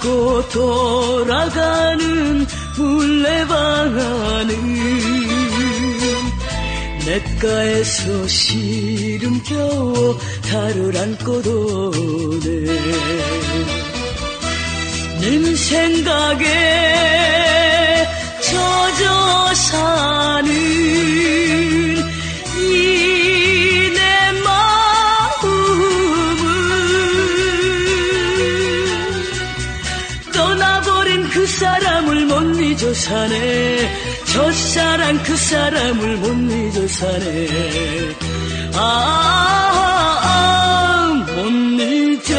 밟고 돌아가는 물레방 안은 냇가에서 시름 겨워 달을 안고 도네. 는 생각에 젖어 사는 이 내 마음은 떠나버린 그 사람을 못 잊어 사네. 첫사랑 그 사람을 못 잊어 사네. 못 잊어.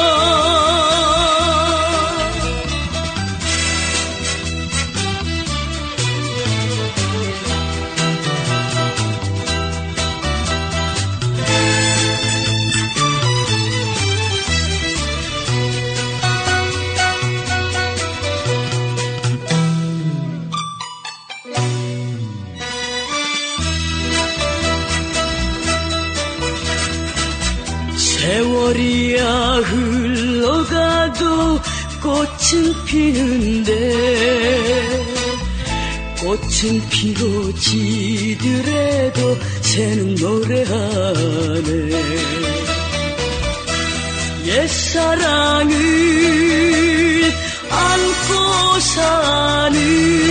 세월이야 흘러가도 꽃은 피는데 꽃은 피고 지더라도 새는 노래하네. 옛사랑을 안고 사는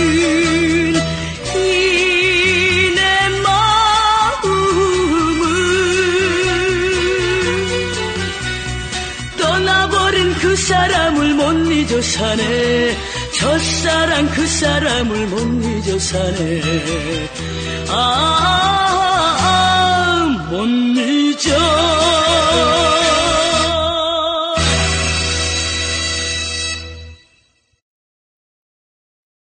그 사람을 못 잊어 사네. 첫사랑 그 사람을 못 잊어 사네. 못 잊어.